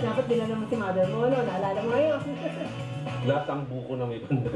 Dapat din naman si mother mo, no? Naalala mo ngayon. Lahat ang buko na may pandan.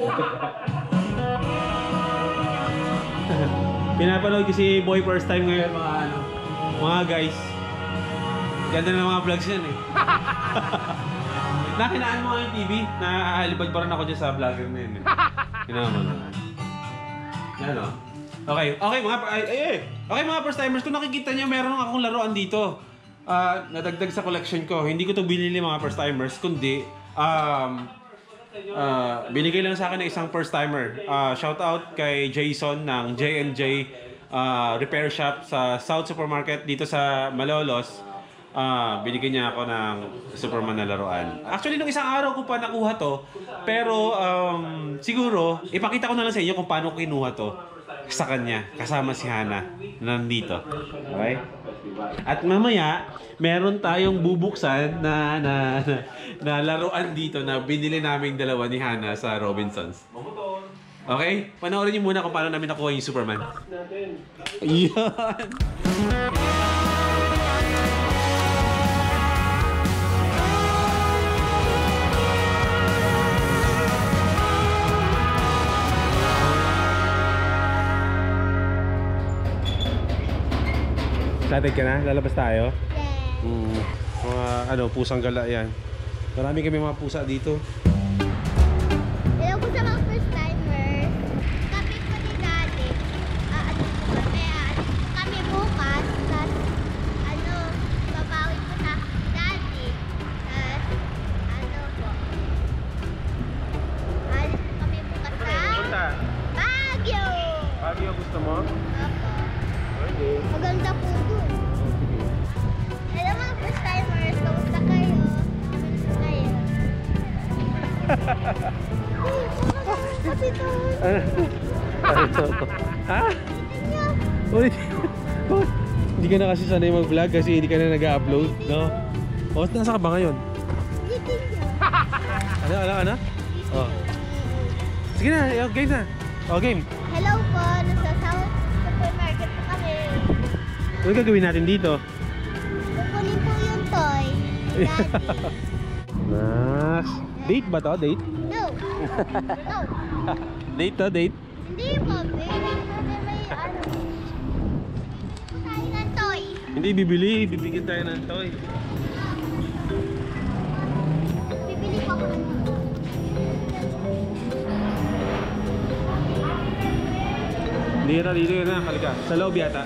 Pinapanood ko si Boy first time ngayon, mga guys. Ganda ng mga vlogs yan eh. Nakinaan mo nga yung TV, naaalipad pa rin ako dyan sa vlogger na yun eh. Kinama mo naman. Yan o. Okay mga first timers, kung nakikita nyo, meron akong laruan dito. Nadagdag sa collection ko. Hindi ko to binili mga first timers, kundi binigay lang sa akin ng isang first timer. Shout out kay Jason ng J&J Repair Shop sa South Supermarket dito sa Malolos. Binigyan niya ako ng Superman na laruan. Actually, nung isang araw ko pa nakuha to, pero siguro ipakita ko na lang sa inyo kung paano ko kinuha to sa kanya, kasama si Hana nandito. Okay? At mamaya, meron tayong bubuksan na laruan dito na binili naming dalawa ni Hana sa Robinsons. Okay? Panoorin niyo muna kung paano namin nakuha yung Superman. Ayan! Excited ka na? Lalabas tayo? Yeah. Mga pusang gala yan. Marami kami mga pusa dito. Hello po sa mga first timers. Kami po ni Daddy. Kami bukas. Tapos, babawi po sa Daddy. Tapos, po. Alis po kami bukas sa Baguio. Baguio gusto mo? Opo. Okay. Maganda po doon. Hello mga first timers. Kamusta kayo? Kamusta kayo? Kapito. Ha? Ulit. Hindi ka na kasi sanay mag-vlog kasi hindi ka na nag-upload, no? O, nasa ka ba ngayon? Ano? Oh. Sige na, game na. O, game. Hello po, nasa South Supermarket po kami. Ano gagawin natin dito? Kukunin po yung toy. Daddy. Nas. Date ba to? Date? No. No. Date to? Date? Hindi po, baby. May tayo ng toy. Hindi bibili. Bibigyan tayo ng toy. Bibili po ako ng toy. Dito yun na. Halika. Sa loob yata.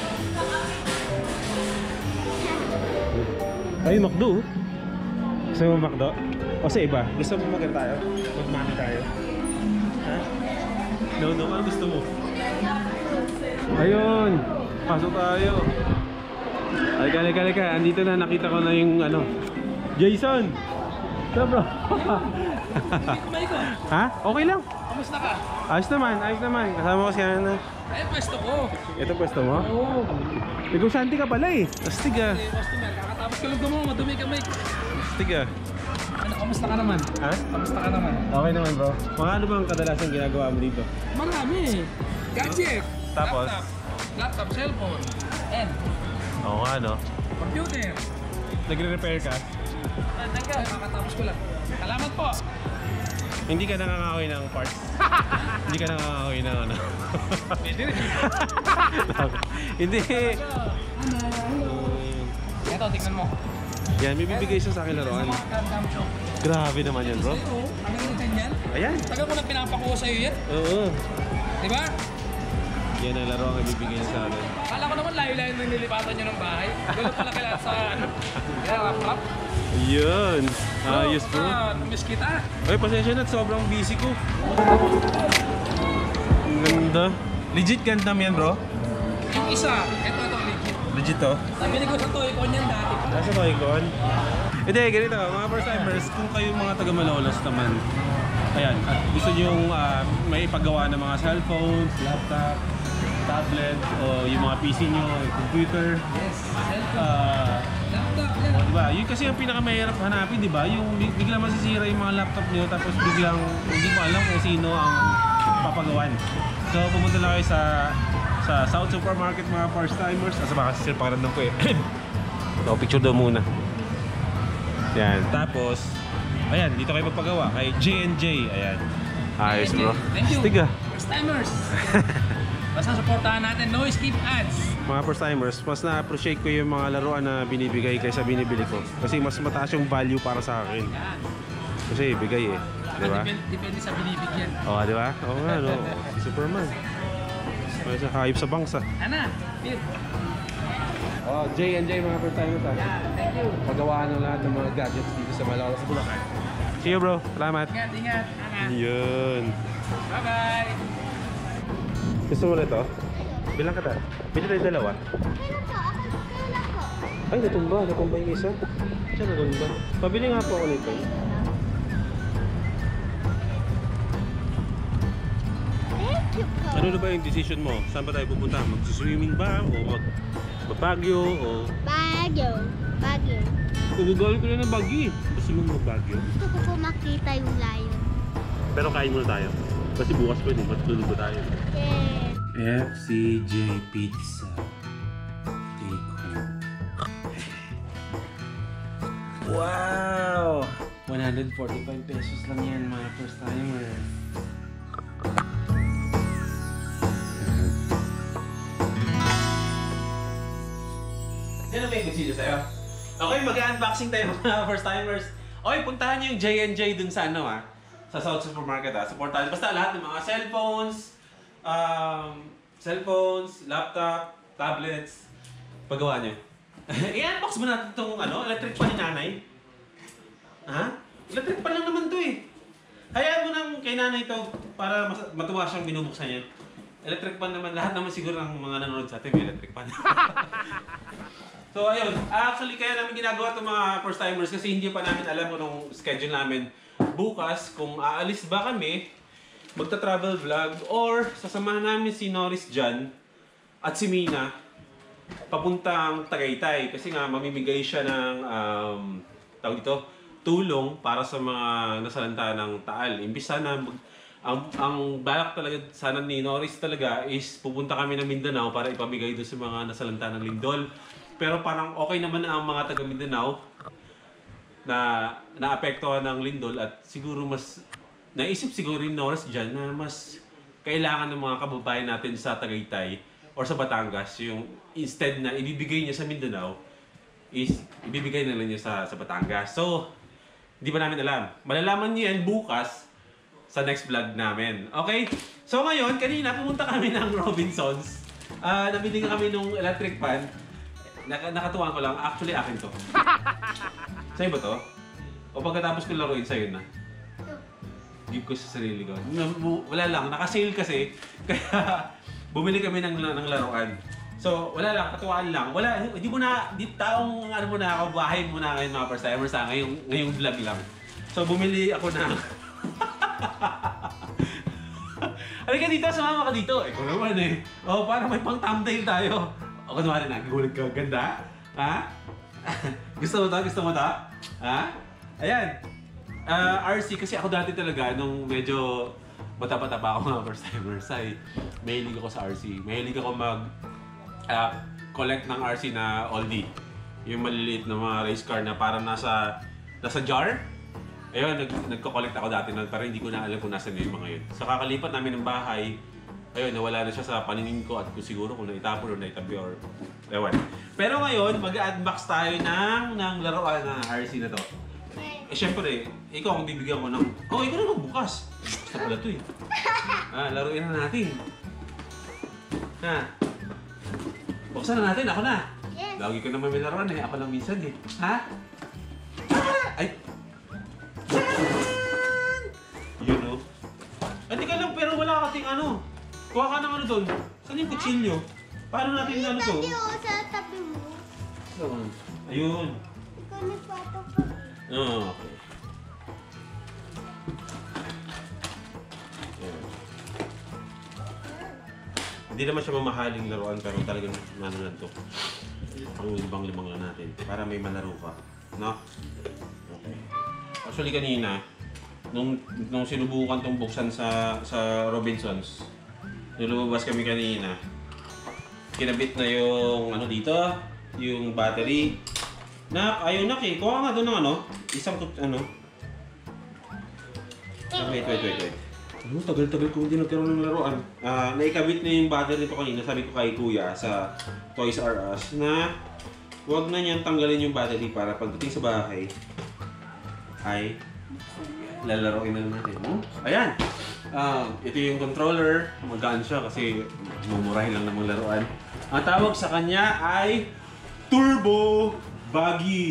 Ay, McDo. Gusto mo McDo? O sa iba? Gusto mo mag-ano tayo? Mag-mami tayo? Ha? No. Ano gusto mo? Ayun! Pasok tayo! Halika. Andito na. Nakita ko na yung Jason! Ito bro! Ha? Okay lang! Kamusta ka? Ayos naman. Kasama ko si Hana. Ay, pwesto ko. Ito pwesto mo? Oo. Negosyante ka pala eh. Astig ah. Customer, kakatapos ka lang mo. Madumi ka, Mike. Astig ah. Ano, kamusta ka naman? Ha? Kamusta ka naman? Okay naman bro. Mga ano bang kadalasan ginagawa mo dito? Marami. Gadget. Tapos? Laptop, cellphone. And Oo nga no. computer. Nagre-repair ka? Tanggal, kakatapos ko lang. Salamat po. Hindi ka nangangahoy ng parts? Hindi ka nangangahoy ng ano? Pwede rin. Hindi. Ito, tingnan mo. Yan, may bibigay siya sa akin laruan. Gundam joke. Grabe naman yan bro. Oo, tagal na ganyan. Ayan. Tagal ko na pinapakuha sa'yo yan. Oo. Diba? Yan ang laruan ang ibibigay niya sa akin. Kala ko naman layo-layo nang nilipatan nyo ng bahay. Gulo pala kailan sa laptop. Yun. Ayos bro. Miss kita. Ay, pasensya na. Sobrang busy ko. Ang ganda. Legit Gundam yan bro? Yung isa, ito legit. Legit to? Nabili ko sa Toy-Con yan dati. Nasa Toy-Con? Hindi, ganito. Mga first timers, kung kayo mga taga Malolos naman, ayan, at gusto nyo may ipagawa ng mga cellphones, laptop, tablet, o yung mga PC nyo, yung computer. Yes, cellphone. Laptop yan. Diba? Yun kasi ang pinakamahirap hanapin, diba? Yung biglang masisira yung mga laptop nyo, tapos biglang hindi mo alam kung sino ang papagawan. So, pumunta lang kayo sa South Supermarket mga first timers. Asa ba kasi sir, pangalan ko eh. So, picture daw muna. Yan. Tapos, ayan, dito kayo magpagawa kay J&J. Ayan. Ayos bro. Thank you. Stiga. First timers. Basta supportahan natin, no skip ads. Mga first timers, mas na-appreciate ko yung mga laruan na binibigay kaysa binibili ko. Kasi mas mataas yung value para sa akin. Yan. Kasi bigay eh. Di ba? Depende sa binibigyan. Oo, di ba? Oo nga, no. Si Superman. May sa hayop sa bangsa. Ana, Pete. Oh, J&J mga first timers ha. Yeah, thank you. Pagawaan ng lahat ng mga gadgets dito sa Malolos, Bulacan. See you bro. Salamat. Ingat, ingat. Ana. Yun. Bye-bye. Gusto mo na ito? Bilang ka ta? Bili tayo dalawa. Kailan po? Kailan po? Ay, natumba. Natumba yung isa. Siya natumba. Pabili nga po ako nito. Thank you po. Ano na ba yung decision mo? Saan ba tayo pupunta? Mag-swimming ba? O mag-Baguio? O... Baguio. Baguio. Kugugawin ko na ng Baguio. Gusto mo mag-Baguio? Gusto ko po makita yung lion. Pero kain muna tayo. Kasi bukas pa din. Matulog pa tayo. Yeah. FCJ Pizza. Take home. Wow! 145 pesos lang yan mga first timer. Yan ang may consider sa'yo. Okay, mag-unboxing tayo mga first timers. Okay, puntahan niyo yung J&J dun sa ano sa South Supermarket Supportahan. Basta lahat ng mga cellphones, laptop, tablets, paggawa niyo. I-unbox mo natin itong electric fan ni nanay. Ha? Electric fan lang naman to eh. Hayaan mo nang kay nanay ito para matuwa siyang binubuksan niya. Electric fan naman, lahat naman siguro ng mga nanonood sa atin may electric fan. So ayun, actually kaya namin ginagawa itong mga first timers kasi hindi pa namin alam kung schedule namin bukas kung aalis ba kami, magta-travel vlog or sasamahan namin si Norris dyan at si Mina papuntang Tagaytay kasi nga mamimigay siya ng tawag dito, tulong para sa mga nasalanta ng Taal. Imbis sana ang balak talaga sana ni Norris talaga is pupunta kami ng Mindanao para ipamigay doon sa mga nasalanta ng lindol. Pero parang okay naman na ang mga taga Mindanao na naapektuhan ng lindol at siguro mas naisip siguro ni Norris dyan na mas kailangan ng mga kababayan natin sa Tagaytay or sa Batangas yung instead na ibibigay niya sa Mindanao is ibibigay na lang niya sa Batangas. So, hindi pa namin alam. Malalaman niyo yan bukas sa next vlog namin. Okay? So ngayon, kanina pumunta kami ng Robinsons. Nabili kami nung electric fan. Nakatuwaan ko lang, actually akin to. Sa'yo ba to? O pagkatapos ko laruin, sa'yo na? Give ko sa sarili ko. Wala lang, naka-sale kasi. Kaya bumili kami ng laruan. So, wala lang, katuwaan lang. Wala, hindi mo na, taong ano mo na ako, bahay mo na ngayon mga first timers ngayong vlog lang. So, bumili ako ng... Halika dito, sumama ka dito. Ikaw naman eh. O, para may pang thumbnail tayo. O, kunwari na, gulit ka. Ganda? Ha? Gusto mo to? Gusto mo to? Ha? Ayan. RC, kasi ako dati talaga, nung medyo bata-bata pa ako mga first timers, ay mahilig ako sa RC. Mahilig ako collect ng RC na oldie. Yung maliliit na mga race car na parang nasa jar. Ayun, nagko-collect ako dati nun, pero hindi ko na alam kung nasan yung mga yun. So kakalipat namin ng bahay, ayun, nawala na siya sa paningin ko at siguro kung naitapon o naitabi or ewan. Pero ngayon, mag-unbox tayo ng laruan na RC na to. Eh syempre, ikaw ang bibigyan ko ng... Oh, ikaw na magbukas. Basta pala to eh. Laruin na natin. Ha? Buksan na natin, ako na. Yes. Lagi ko naman may laruan eh, ako lang minsan eh. Ha? Ay! Yun o. Hindi ka lang, pero wala kasing ano. Kuha ka ng ano doon. Saan yung kutsilyo? Paano natin ano to? Tabi ako sa tabi mo. Ayun. Ikaw nagpato ko. Oh, okay. Ayan. Hindi naman siya mamahaling laruan pero talagang nanunan to. Pang libang-libang lang natin para may malaro ka. No? Okay. Actually kanina, nung sinubukan tong buksan sa Robinsons, nilumabas kami kanina, kinabit na yung ano dito, yung battery. Nak, ayaw nak eh. Kuha nga doon ng ano. Isang ano. Wait. Ano, tagal-tagal ko hindi nagkaroon ng laruan. Naikabit na yung battery nito kanina. Sabi ko kay Kuya sa Toys R Us na huwag na niyang tanggalin yung battery para pagdating sa bahay ay lalaroin na natin. Ayan! Ito yung controller. Magaan siya kasi mumurahin lang namang laruan. Ang tawag sa kanya ay Turbo Buggy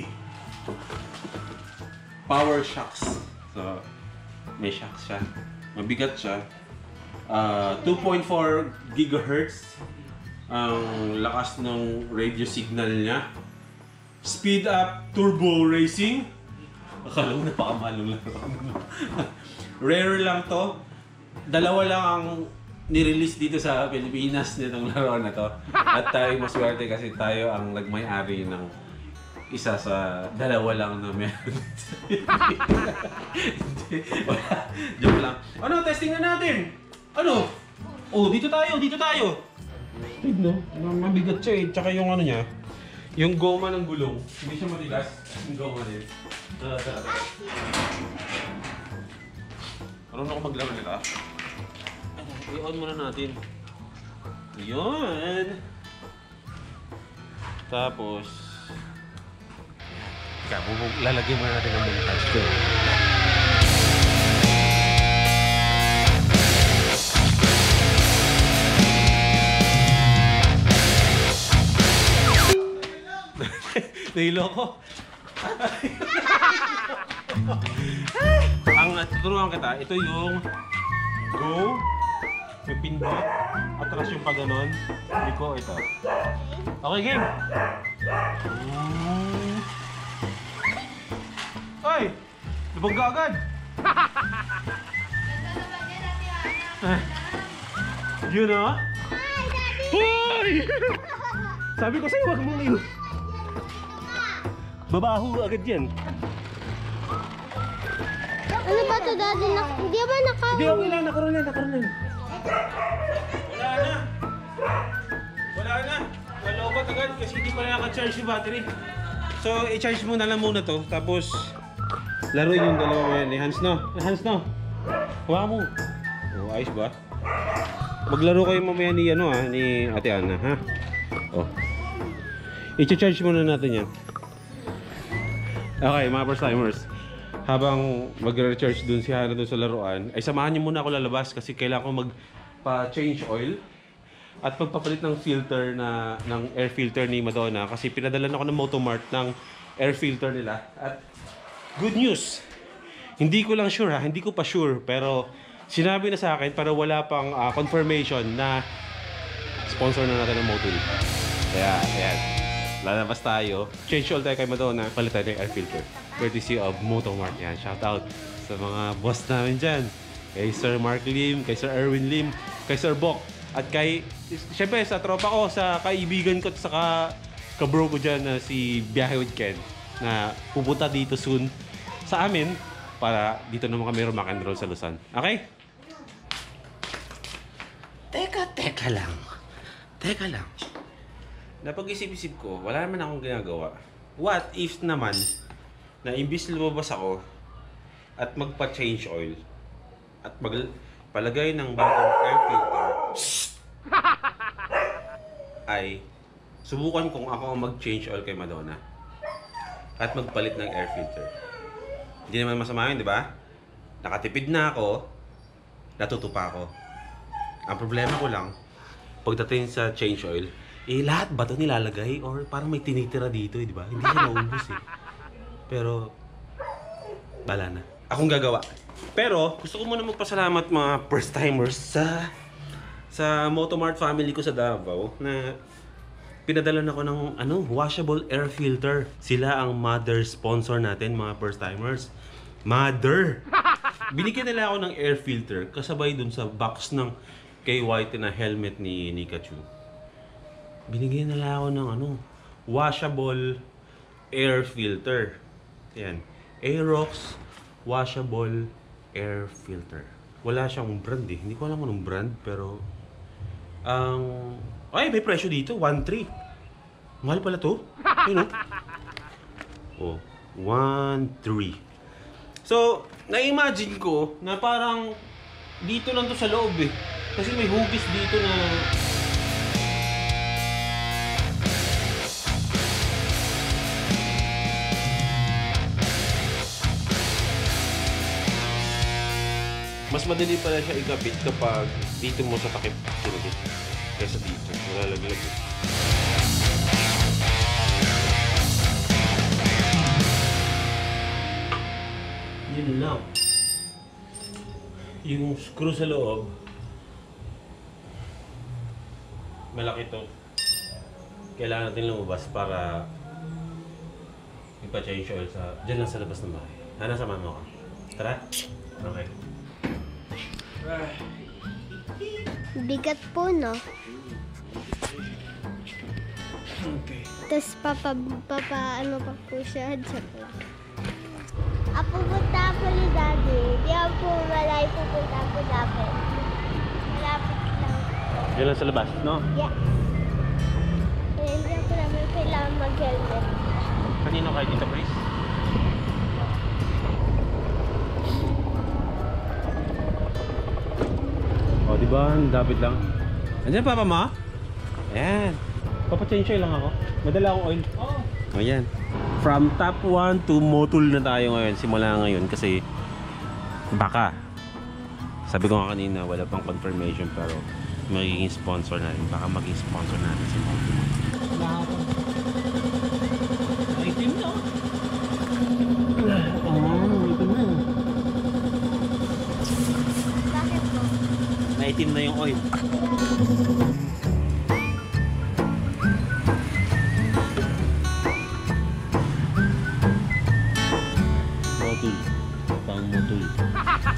Power Shocks. So, may shocks siya. Mabigat siya. 2.4 GHz ang lakas ng radio signal niya. Speed up turbo racing. Akala mo napakamahal ng laruan. Rare lang to. Dalawa lang ang nirelease dito sa Pilipinas nitong laruan na to. At tayo maswerte kasi tayo ang nagmay-ari ng isa sa dalawa lang na meron. Joke lang. Ano, testing na natin. Ano? Oh, dito tayo. Wait, no? Mabigat siya eh. Tsaka yung ano niya, yung goma ng gulong. Hindi siya matigas. Yung goma din. Tara. Marunong ako maglaro nila. I-on muna natin. Yun. Tapos, lalagyan muna natin ang montage ko. Nahilo ko. Ang tuturuan kita, ito yung go, may pindot, atras yung pag-ganon, liko ito. Okay, game! Ay! Lubog ka agad! Yun o? Hoy! Sabi ko sa'yo, wag mong yun. Babaho agad yan. Ano ba ito, Daddy? Hindi ba nakaroon? Hindi, okay lang. Nakaroon lang. Wala na. Nalobat agad kasi hindi pa naka-charge yung battery. So, i-charge mo na lang muna to. Tapos, laruin yung dalawa yan. Hands no. Hawakan mo. Oh, ayos ba? Maglaro kayo mamaya ni, ni Ate Ana, ha? Oh. I-charge muna natin yan. Okay, mga first timers. Habang magre-recharge dun si Hana dun sa laruan, ay samahan niyo muna ako lalabas kasi kailangan ko magpa-change oil at pagpapalit ng filter ng air filter ni Madonna kasi pinadalan ako ng Motomart ng air filter nila. At good news, hindi ko lang sure hindi ko pa sure, pero sinabi na sa akin para wala pang confirmation na sponsor na natin ng Motul. Kaya, ayan. Lalabas tayo. Change oil tayo kay Madonna. Palit tayo ng air filter. Courtesy of Motomart. Yan, shout out sa mga boss namin dyan. Kay Sir Mark Lim, kay Sir Erwin Lim, kay Sir Bok. At kay, syempre sa tropa ko, sa kaibigan ko at saka kabro ko dyan na si Biyahe with Ken na pupunta dito soon sa amin para dito naman kami rock and roll sa Luzon. Okay? Teka lang. Napag-isip-isip ko, wala naman akong ginagawa. What if naman na imbis lumabas ako at magpa-change oil at palagay ng bagong air filter ay subukan kung ako ang mag-change oil kay Madonna at magpalit ng air filter. Hindi naman masama yun, di ba? Nakatipid na ako, natutupa ako. Ang problema ko lang, pagdating sa change oil, lahat ba ito nilalagay? Or parang may tinitira dito, di ba? Hindi siya naubos eh. Pero, bala na. Akong gagawa. Pero, gusto ko muna magpasalamat mga first-timers sa Motomart family ko sa Davao na pinadalan ako ng washable air filter. Sila ang mother sponsor natin, mga first-timers. Mother! Binigyan nila ako ng air filter kasabay dun sa box ng KYT na helmet ni Nikachu. Binigyan nila ako ng washable air filter. Yan. Aerox washable air filter. Wala siyang brand eh. Hindi ko alam anong brand pero ay, may presyo dito. 1.3. Mahal pala to. Ayun, Oh, 1, 3. So, na-imagine ko na parang dito lang to sa loob eh. Kasi may hugis dito na... Mas madali pala siya ikabit kapag dito mo sa takip sinabit kaysa dito. Malalaglag eh. Yun lang. Yung screw sa loob, malaki to. Kailangan natin lumabas para ipa-change oil sa... Diyan lang sa labas ng bahay. Sama mo ka. Tara. Okay. Bigat po, no? Okay. Tapos ano pa po siya. Joke lang. Pupunta po ni Daddy. Di ako po malayo pupunta po dapat. Malapit lang. Diyan lang sa labas, no? Yes. Eh, hindi ako namin kailangan mag-helmet. Kanino kayo dito, Chris? O, diba? Ang dapit lang. Andiyan, Papa Ma? Ayan. Papa-change oil lang ako. Madala akong oil. Oh. Ayan. From top 1 to Motul na tayo ngayon. Simula ngayon kasi baka. Sabi ko nga kanina, wala pang confirmation pero magiging sponsor natin. Baka maging sponsor natin si Motul. Itim na. Ito na. Bakit po? Naitim na yung oil. Motul. Pang Motul.